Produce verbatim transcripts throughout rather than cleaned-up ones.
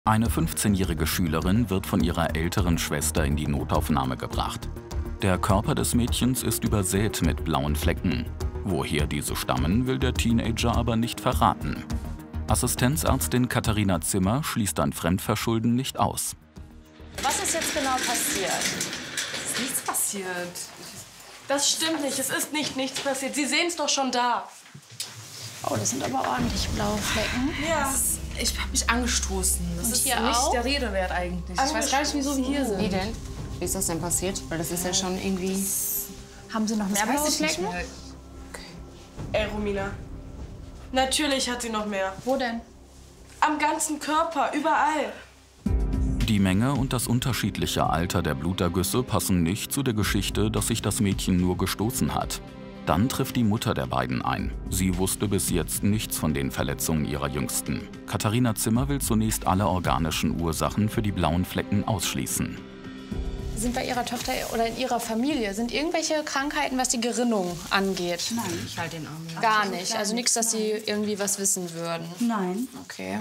Eine fünfzehnjährige Schülerin wird von ihrer älteren Schwester in die Notaufnahme gebracht. Der Körper des Mädchens ist übersät mit blauen Flecken. Woher diese stammen, will der Teenager aber nicht verraten. Assistenzärztin Katharina Zimmer schließt ein Fremdverschulden nicht aus. Was ist jetzt genau passiert? Es ist nichts passiert. Das stimmt nicht. Es ist nicht nichts passiert. Sie sehen es doch schon da. Oh, das sind aber ordentlich blaue Flecken. Ja. Ist, ich habe mich angestoßen. Das Und ist hier nicht auch? der Rede wert eigentlich. Ich weiß gar nicht, wieso wir hier sind. Wie denn? Wie ist das denn passiert? Weil das ist ja schon irgendwie... Haben Sie noch mehr Das blaue weiß ich nicht Flecken? mehr. Ey, Romina. Natürlich hat sie noch mehr. Wo denn? Am ganzen Körper, überall. Die Menge und das unterschiedliche Alter der Blutergüsse passen nicht zu der Geschichte, dass sich das Mädchen nur gestoßen hat. Dann trifft die Mutter der beiden ein. Sie wusste bis jetzt nichts von den Verletzungen ihrer Jüngsten. Katharina Zimmer will zunächst alle organischen Ursachen für die blauen Flecken ausschließen. Sind bei Ihrer Tochter oder in Ihrer Familie, sind irgendwelche Krankheiten, was die Gerinnung angeht? Nein, ich halte den Arm. Ja. Gar nicht. Also nichts, dass Sie irgendwie was wissen würden. Nein. Okay.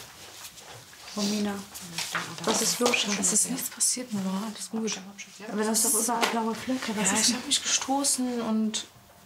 Romina, was ist los? Es ist nichts passiert, Mama. Alles gut. Aber das ist doch überall blaue Flecke. Was Ja, ist ich habe mich gestoßen und...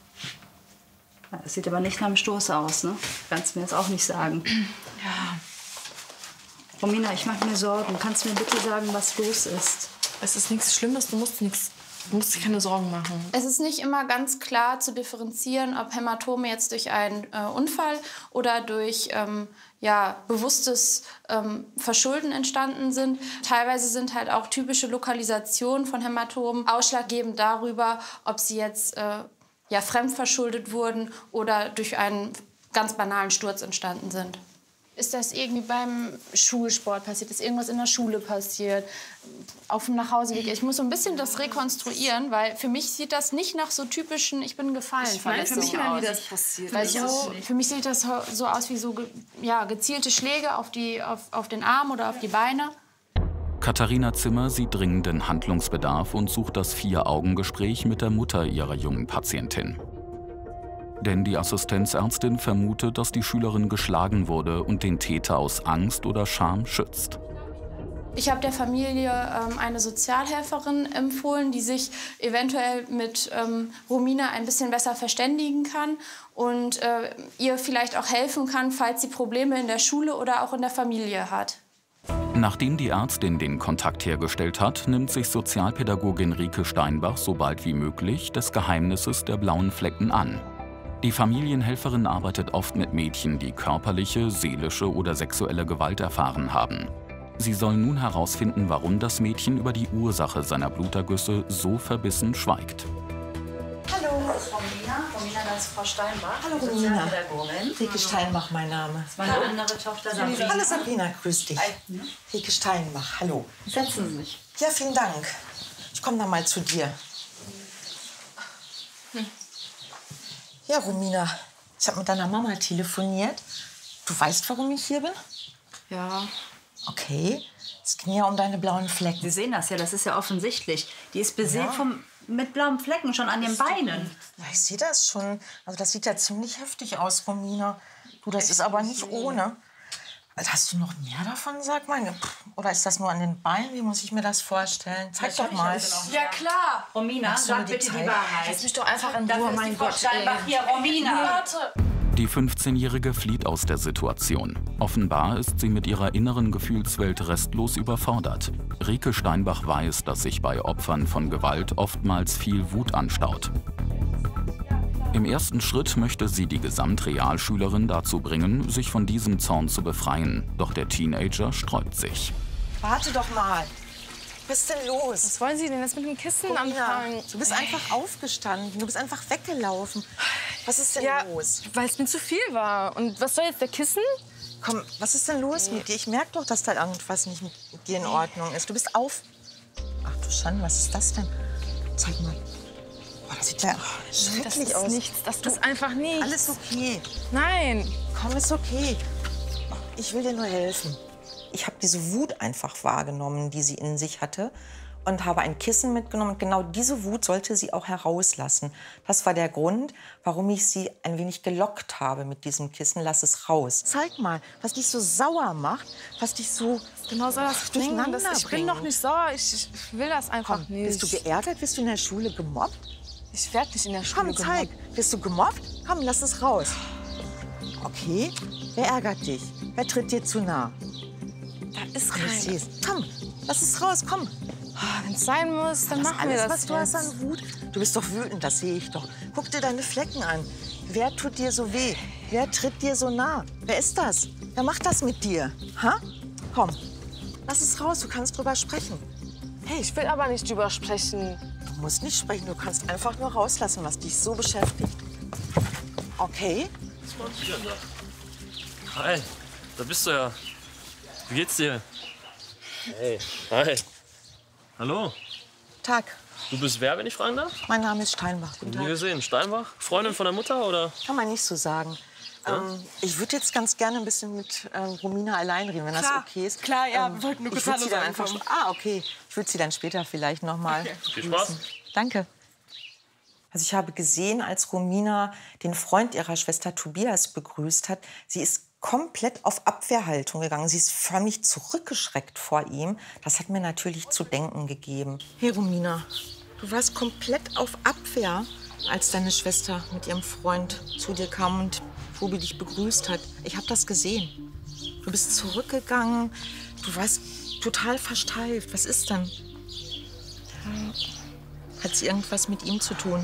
Das sieht aber nicht nach einem Stoß aus, ne? Kannst mir jetzt auch nicht sagen. Ja, Romina, ich mache mir Sorgen. Kannst du mir bitte sagen, was los ist? es ist nichts Schlimmes. Du musst nichts... Du musst dir keine Sorgen machen. Es ist nicht immer ganz klar zu differenzieren, ob Hämatome jetzt durch einen äh, Unfall oder durch ähm, ja, bewusstes ähm, Verschulden entstanden sind. Teilweise sind halt auch typische Lokalisationen von Hämatomen ausschlaggebend darüber, ob sie jetzt äh, ja, fremdverschuldet wurden oder durch einen ganz banalen Sturz entstanden sind. Ist das irgendwie beim Schulsport passiert? Ist irgendwas in der Schule passiert? Auf dem Nachhauseweg? Ich muss so ein bisschen das rekonstruieren, weil für mich sieht das nicht nach so typischen Ich bin gefallen Verletzungen aus. wie das passiert. Weil so, für mich sieht das so aus wie so ge, ja, gezielte Schläge auf, die, auf, auf den Arm oder auf die Beine. Katharina Zimmer sieht dringenden Handlungsbedarf und sucht das Vier-Augen-Gespräch mit der Mutter ihrer jungen Patientin. Denn die Assistenzärztin vermutet, dass die Schülerin geschlagen wurde und den Täter aus Angst oder Scham schützt. Ich habe der Familie ähm, eine Sozialhelferin empfohlen, die sich eventuell mit ähm, Romina ein bisschen besser verständigen kann und äh, ihr vielleicht auch helfen kann, falls sie Probleme in der Schule oder auch in der Familie hat. Nachdem die Ärztin den Kontakt hergestellt hat, nimmt sich Sozialpädagogin Rike Steinbach so bald wie möglich des Geheimnisses der blauen Flecken an. Die Familienhelferin arbeitet oft mit Mädchen, die körperliche, seelische oder sexuelle Gewalt erfahren haben. Sie soll nun herausfinden, warum das Mädchen über die Ursache seiner Blutergüsse so verbissen schweigt. Hallo, das ist Romina. Romina, das ist Frau Steinbach. Hallo Romina. Rike Steinbach, mein Name. Meine andere Tochter Sabrina. Hallo Sabrina, grüß dich. Rike Steinbach, hallo. Setzen Sie sich. Ja, vielen Dank. Ich komme dann mal zu dir. Ja, Romina, ich habe mit deiner Mama telefoniert. Du weißt, warum ich hier bin? Ja. Okay. Es ging ja um deine blauen Flecken. Sie sehen das ja, das ist ja offensichtlich. Die ist besät Ja. vom, mit blauen Flecken schon an den Beinen. Ja, ich sehe das schon. Also das sieht ja ziemlich heftig aus, Romina. Du, das ist aber nicht ohne. Also hast du noch mehr davon, sag mal? Oder ist das nur an den Beinen? Wie muss ich mir das vorstellen? Zeig doch mal. Ja, klar. Romina, Magst du mir sag die bitte die zeigen? Wahrheit. Lass mich doch einfach in Dafür Ruhe, ist mein die Frau Gott. Steinbach ey. hier, Romina. Warte. Die fünfzehnjährige flieht aus der Situation. Offenbar ist sie mit ihrer inneren Gefühlswelt restlos überfordert. Rike Steinbach weiß, dass sich bei Opfern von Gewalt oftmals viel Wut anstaut. Im ersten Schritt möchte sie die Gesamtrealschülerin dazu bringen, sich von diesem Zorn zu befreien. Doch der Teenager sträubt sich. Warte doch mal. Was ist denn los? Was wollen Sie denn jetzt mit dem Kissen Romina, anfangen? du bist einfach aufgestanden. Du bist einfach weggelaufen. Was ist denn Ja, los? weil es mir zu viel war. Und was soll jetzt der Kissen? Komm, was ist denn los mit dir? Ich merke doch, dass da irgendwas nicht mit dir in Ordnung ist. Du bist auf... Ach du Schande, was ist das denn? Zeig mal. Boah, das sieht ja Das schrecklich ist aus. nichts. Das ist einfach nichts. Alles okay. Nein. Komm, ist okay. Ich will dir nur helfen. Ich habe diese Wut einfach wahrgenommen, die sie in sich hatte. und habe ein Kissen mitgenommen. Und genau diese Wut sollte sie auch herauslassen. Das war der Grund, warum ich sie ein wenig gelockt habe mit diesem Kissen. Lass es raus. Zeig mal, was dich so sauer macht, was dich so genau soll das durcheinander bringen. Ich bin doch nicht sauer, ich, ich will das einfach Komm, nicht. bist du geärgert? Bist du in der Schule gemobbt? Ich werde nicht in der Schule Komm, zeig. gemobbt. Bist du gemobbt? Komm, lass es raus. Okay, wer ärgert dich? Wer tritt dir zu nah? Da ist Komm, ich kein... seh's. Komm, lass es raus, komm. Wenn es sein muss, dann Das machen wir alles, das was du hast jetzt. an Wut? Du bist doch wütend, das sehe ich doch. Guck dir deine Flecken an. Wer tut dir so weh? Wer tritt dir so nah? Wer ist das? Wer macht das mit dir? Ha? Komm, lass es raus, du kannst drüber sprechen. Hey, ich will aber nicht drüber sprechen. Du musst nicht sprechen, du kannst einfach nur rauslassen, was dich so beschäftigt. Okay? Was machst du denn da? Hi, da bist du ja. Wie geht's dir? Hey. Hi. Hallo. Tag, Du bist wer, wenn ich fragen darf? mein Name ist Steinbach. Guten Nie Tag. gesehen. Steinbach? Freundin von der Mutter, oder? Kann man nicht so sagen. Ähm, ich würde jetzt ganz gerne ein bisschen mit ähm, Romina allein reden, wenn Klar, das okay ist. klar, ja, wir wollten nur ich kurz würd Hallo sie dann sagen einfach. kommen. Ah, okay. Ich würde sie dann später vielleicht noch mal. Okay. Viel Spaß. Danke. Also ich habe gesehen, als Romina den Freund ihrer Schwester Tobias begrüßt hat, sie ist komplett auf Abwehrhaltung gegangen. Sie ist förmlich zurückgeschreckt vor ihm. Das hat mir natürlich zu denken gegeben. Hey Romina, du warst komplett auf Abwehr, als deine Schwester mit ihrem Freund zu dir kam und Tobi dich begrüßt hat. Ich habe das gesehen. Du bist zurückgegangen, du warst total versteift. Was ist denn? Hat sie irgendwas mit ihm zu tun?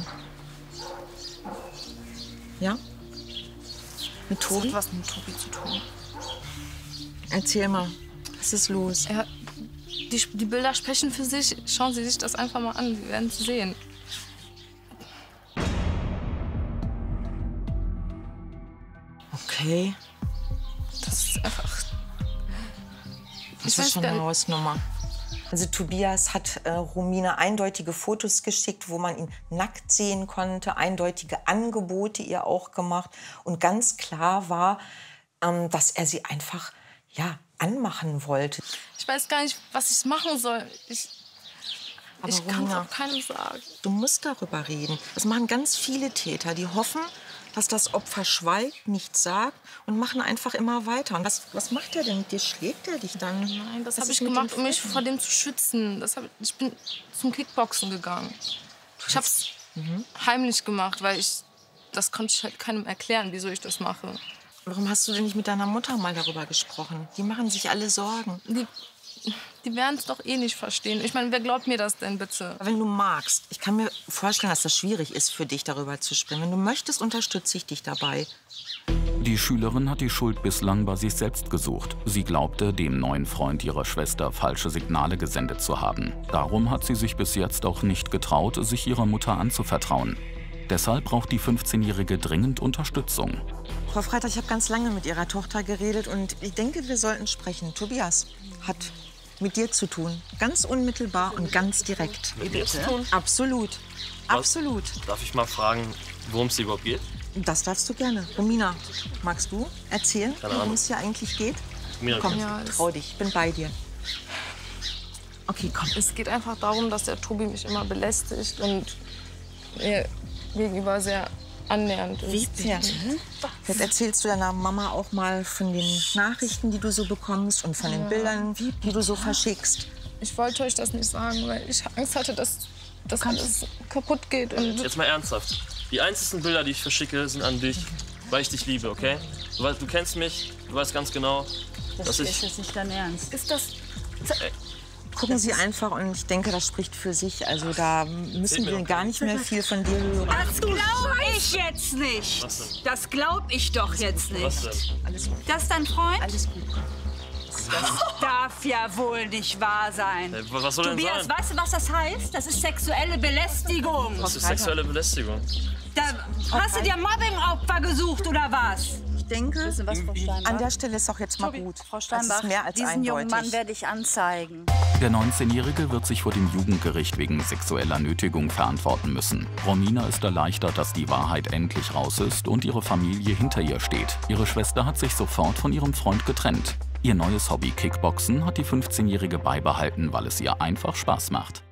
Ja? Mit Das Tobi? hat was mit Tobi zu tun. Erzähl mal, was ist los? Ja, die, die Bilder sprechen für sich. Schauen Sie sich das einfach mal an. Sie werden es sehen. Okay, Das ist einfach... das Ich ist weiß schon gar eine nicht. Hausnummer. Also Tobias hat äh, Romina eindeutige Fotos geschickt, wo man ihn nackt sehen konnte, eindeutige Angebote ihr auch gemacht. Und ganz klar war, ähm, dass er sie einfach ja, anmachen wollte. Ich weiß gar nicht, was ich machen soll. Ich, Aber ich kann es Romina, auch keinem sagen. du musst darüber reden. Das machen ganz viele Täter, die hoffen, dass das Opfer schweigt, nichts sagt und machen einfach immer weiter. Und was, was macht er denn mit dir? Schlägt er dich dann? Nein, das Was habe ist ich mit gemacht, den um mich Flecken? vor dem zu schützen. Das hab, ich bin zum Kickboxen gegangen. Ich habe es heimlich gemacht, weil ich das konnte ich halt keinem erklären, wieso ich das mache. Warum hast du denn nicht mit deiner Mutter mal darüber gesprochen? Die machen sich alle Sorgen. Die, die werden es doch eh nicht verstehen. Ich meine, wer glaubt mir das denn bitte? Wenn du magst, ich kann mir vorstellen, dass das schwierig ist für dich, darüber zu sprechen. Wenn du möchtest, unterstütze ich dich dabei. Die Schülerin hat die Schuld bislang bei sich selbst gesucht. Sie glaubte, dem neuen Freund ihrer Schwester falsche Signale gesendet zu haben. Darum hat sie sich bis jetzt auch nicht getraut, sich ihrer Mutter anzuvertrauen. Deshalb braucht die fünfzehnjährige dringend Unterstützung. Frau Freitag, ich habe ganz lange mit Ihrer Tochter geredet und ich denke, wir sollten sprechen. Tobias hat mit dir zu tun. Ganz unmittelbar und ganz direkt. Mit mir zu tun? Absolut. Absolut. Darf ich mal fragen, worum es überhaupt geht? Das darfst du gerne. Romina, magst du erzählen, Keine worum Ahnung. es hier eigentlich geht? Mir Komm, Ja, es- trau dich, ich bin bei dir. Okay, komm. Es geht einfach darum, dass der Tobi mich immer belästigt und mir gegenüber sehr annähernd ist. Wie Pferd. Jetzt erzählst du deiner Mama auch mal von den Nachrichten, die du so bekommst und von den Bildern, die du so verschickst. Ich wollte euch das nicht sagen, weil ich Angst hatte, dass das alles kaputt geht. Und Jetzt mal ernsthaft. Die einzigen Bilder, die ich verschicke, sind an dich, weil ich dich liebe, okay? Du, weißt, du kennst mich, du weißt ganz genau, dass ich... ist nicht dein Ernst. ist das... Gucken Sie einfach und ich denke, das spricht für sich. Also da müssen mir wir doch gar nicht mehr viel von dir hören. Das glaube ich jetzt nicht. Was denn? Das glaube ich doch jetzt Was nicht. denn? Das ist dein Freund? Alles gut. Das darf ja wohl nicht wahr sein. Äh, Was soll denn Tobias, sein? weißt du, was das heißt? Das ist sexuelle Belästigung. Das ist sexuelle Belästigung. Da hast du dir Mobbing-Opfer gesucht, oder was? Ich denke, Was, Frau Steinbach? an der Stelle ist auch jetzt mal gut. Frau Das Steinbach, ist mehr als diesen jungen Mann eindeutig. werde ich anzeigen. Der neunzehnjährige wird sich vor dem Jugendgericht wegen sexueller Nötigung verantworten müssen. Romina ist erleichtert, dass die Wahrheit endlich raus ist und ihre Familie hinter ihr steht. Ihre Schwester hat sich sofort von ihrem Freund getrennt. Ihr neues Hobby Kickboxen hat die fünfzehnjährige beibehalten, weil es ihr einfach Spaß macht.